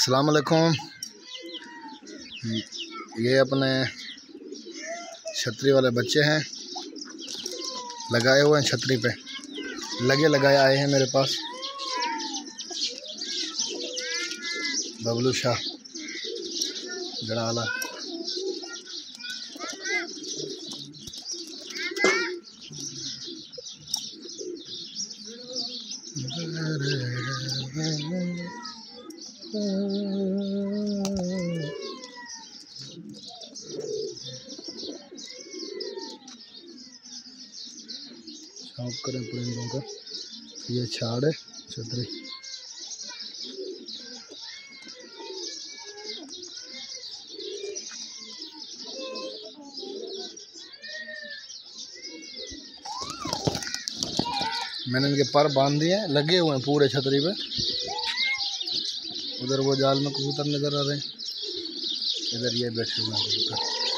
अस्सलाम वालेकुम। ये अपने छतरी वाले बच्चे हैं, लगाए हुए हैं छतरी पे, लगाए आए हैं मेरे पास। बबलू शाह जड़ाला। साफ करें परिंदों का। ये छाड़ है छतरी। मैंने इनके पर बांध दिए हैं, लगे हुए हैं पूरे छतरी पे। उधर वो जाल में कबूतर नजर आ रहे हैं, इधर ये बैठे हुए हैं कबूतर।